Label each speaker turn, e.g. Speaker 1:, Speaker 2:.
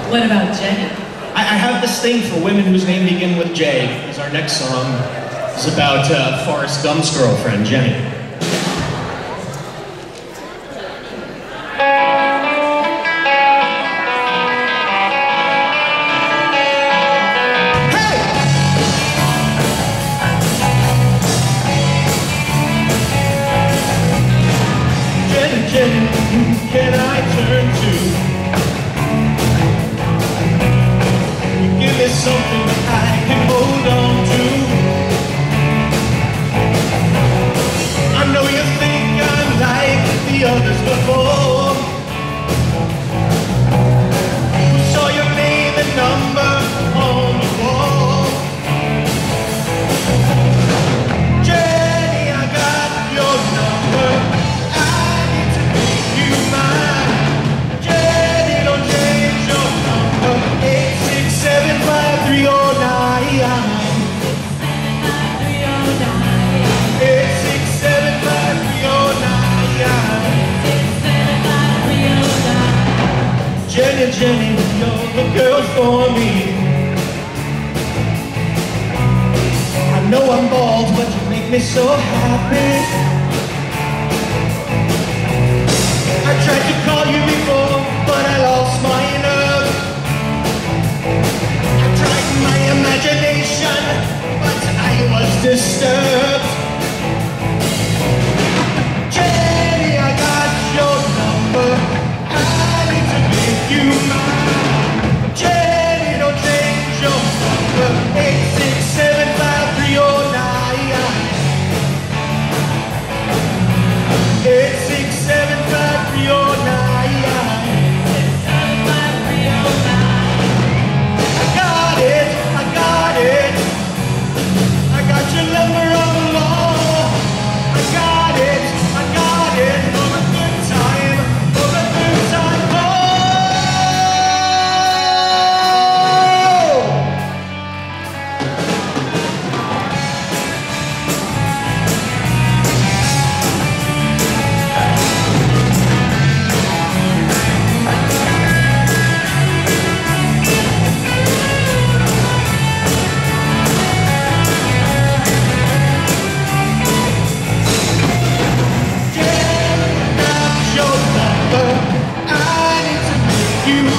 Speaker 1: What about Jenny?
Speaker 2: I have this thing for women whose name begin with J, because our next song is about Forrest Gump's girlfriend, Jenny. Jenny, who can I turn to? You give me something I can hold on to. I know you think I'm like the others before, who saw your name and number on the wall. Jenny, I got your number. Jenny, you're the girl for me. I know I'm bald, but you make me so happy. I tried to call you before, but I lost my nerve. I tried my imagination, but I was disturbed. Jenny, I got your number. You mine. Jenny, don't change your number. 8675309. 8675309. I got it. I got your number on the wall. I got it. For a good time. You